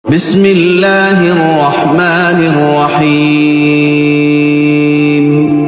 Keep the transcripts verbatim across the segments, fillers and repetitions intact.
বিসমিল্লাহির রহমানির রহিম।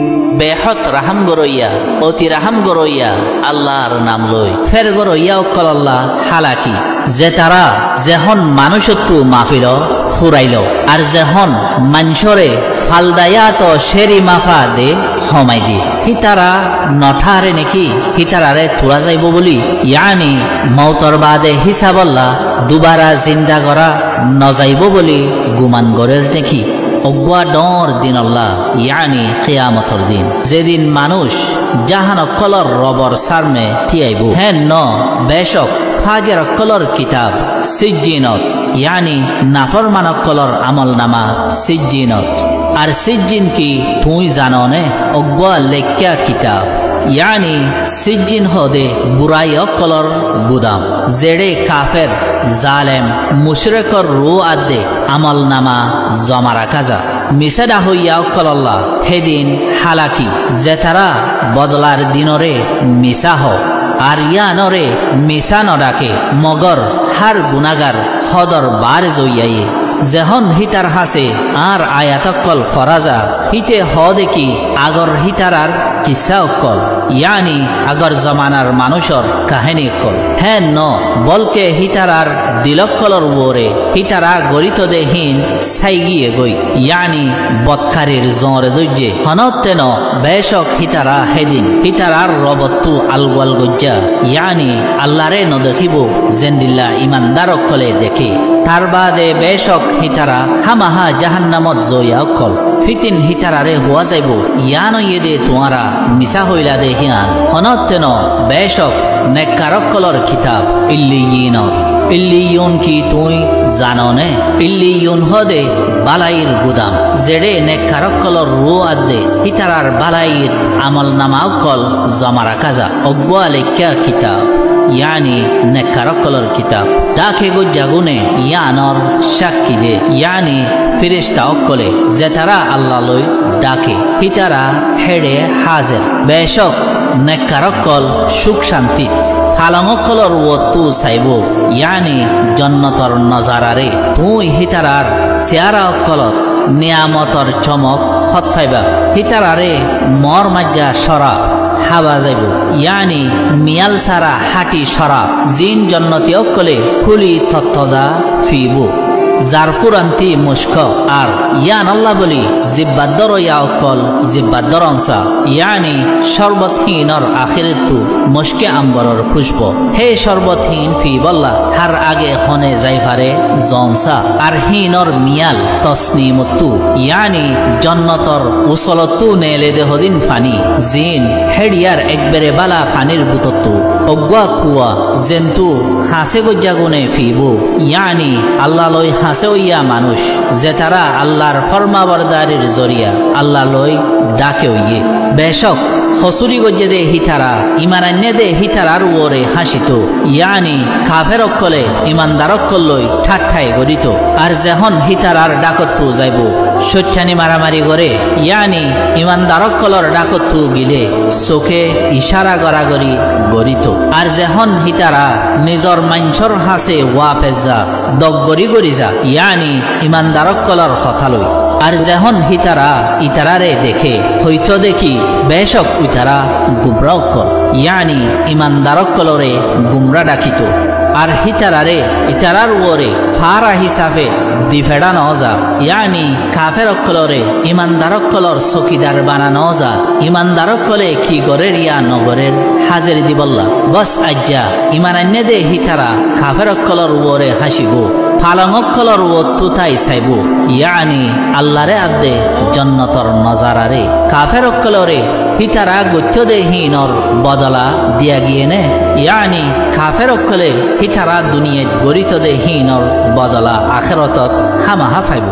বেহত রাহাম গরইয়া অতি রাহাম গরইয়া আল্লাহর নাম লই ফের গরইয়া অকল আল্লাহ হালাকি যে তারা যেহন মানুষত্বু মাফিল ফুরাইল আর যেহন মানসরে ফালদায়া তো সেরি মাফা দে হমাই দিয়ে হিতারা নঠারে নাকি হিতারারে তোলা যাইব বলি ইয়ানি মৌতর বাদে হিসাব আল্লাহ দুবারা জিন্দা করা নজাইব বলি গুমান গরের নাকি অগুয়া ডর দিন আল্লাহ ইয়ানি কিয়ামতর দিন যেদিন মানুষ জাহান কলর রবর সারমে থিয়াইব হ্যাঁ ন বেশক ফাজের কলর কিতাব সিজ্জিনত ইয়ানি নাফরমান কলর আমল নামা সিজ্জিনত আর সিজ্জিন কি তুই জানো নে অগুয়া লেখ্যা কিতাব ইয়ানি সিজ্জিন হদে বুরাই কলর গুদাম জেড়ে কাফের জালেম মুশরিকর রু আদে আমল নামা জমা রাখা যা মিসাদা হইয়া কলল্লাহ হেদিন হালাকি যে তারা বদলার দিনরে মিসা হ আর ইয়ানরে মিসা নডাকে মগর হার গুনাগার হদর বার জইয়াইয়ে যেহন হিতার হাসে আর আয়াতকল ফরাজা হিতে হ দেখি আগর হিতারার কিসা অকল ইয়ানি আগর জমানার মানুষর কাহিনী কল হ্যাঁ ন বলকে হিতারার দিলকলর ওরে হিতারা গরিত দেহীন সাইগিয়ে গই ইয়ানি বৎকারীর জরে দৈর্যে হনতে ন বেশক হিতারা হেদিন হিতারার রবত্তু আলগোয়াল গজ্জা ইয়ানি আল্লাহরে ন দেখিব জেন্দিল্লা ইমানদারক কলে দেখে তার বাদে বেশক হিতারা হামাহা জাহান্নামত জয়া অকল ফিতিন হিতারারে হুয়া যাইব ইয়ান ইয়েদে তোমারা মিসা হইলা দে হিয়ান হনতেন বেশক নেককারকলর কিতাব ইল্লিয়িনত ইল্লিয়ুন কি তুই জানো নে ইল্লিয়ুন হদে বালাইর গুদাম জেড়ে নেককারকলর রু আদে হিতারার বালাইর আমল নামাও কল জমা রাখা যা অগুয়া লেখ্যা কিতাব ইয়ানি নেককারকলর কিতাব ডাকে গো জাগুনে ইয়ানর সাক্ষী দে ইয়ানি ফিরিস্তা অকলে যে তারা আল্লাহ লই ডাকে হিতারা হেডে হাজের বেশক নেককারকল সুখ শান্তি ফালঙকলর ওতু চাইব ইয়ানি জন্নতর নজারারে তুই হিতারার চেয়ারা অকলত নিয়ামতর চমক হত ফাইবা হিতারারে মর মাজ্জা সরা হাবা যাইব ইয়ানি মিয়াল সারা হাটি সরা জিন জন্নতি অকলে খুলি তত্তজা ফিব জারফুরান্তি মুস্ক আর ইয়ান আল্লাহ বলি জিব্বাদর ইয়া অকল জিব্বাদর অংসা ইয়ানি সর্বতহীনর আখিরেতু মুস্কে আম্বরর পুষ্প হে সর্বতহীন ফি বল্লা হার আগে হনে যাইভারে জনসা আর হীনর মিয়াল তসনিমতু ইয়ানি জন্নতর উসলতু নেলে দেহদিন ফানি জিন হেডিয়ার একবারে বালা ফানির বুততু অগুয়া কুয়া জেন্তু হাসে গজ্জাগুনে ফিবু ইয়ানি আল্লাহ লই হাসে ইয়া মানুষ যে তারা আল্লাহর ফরমাবরদারির জরিয়া আল্লাহ লই ডাকে ইয়ে বেশক হসুরি গজ্জে দে হিতারা ইমানান্যে দে হিতারার ওরে হাসিত ইয়ানি কাফের অকলে ইমানদার অকল লই ঠাট্টাই গরিত আর যেহন হিতারার ডাকত্তু যাইব সচ্চানি মারামারি করে ইয়ানি ইমানদার অকলর ডাকত্তু গিলে চোখে ইশারা গড়াগড়ি গরিত আর যেহন হিতারা নিজর মাঞ্চর হাসে ওয়া পেজা দগগরি গরি যা ইয়ানি ইমানদার অকলর কথা লই আর যেহন হিতারা ইতারারে দেখে হইতো দেখি বেশক ইতারা গুমরা অকল ইয়ানি ইমানদার অকলরে গুমরা ডাকিত আর হিতারারে ইতারার ওরে ফারা হিসাবে দিফেড়া নজা ইয়ানি কাফের অকলরে ইমানদার অকলর চকিদার বানানো যা ইমানদার অকলে কি গরের ইয়া নগরের হাজির দিবল্লা বস আজ্জা ইমানান্যে দে হিতারা কাফের অকলর ওরে হাসিব ফালঙকলর ও তুতাই চাইব ইয়ানি আল্লাহরে আদে জন্নতর নজারারে কাফের অকলরে হিতারা গত্য দে হীনর বদলা দিয়া গিয়ে নে ইয়ানি কাফের অকলে হিতারা দুনিয়াত গরিত দে হীনর বদলা আখিরাতত হামাহা ফাইব।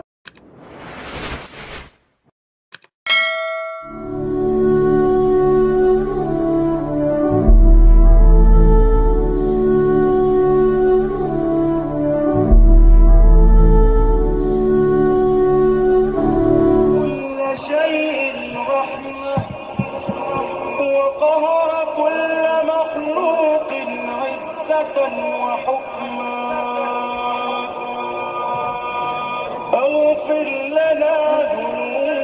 وقهر كل مخلوق عزة وحكما اغفر لنا ذنوبنا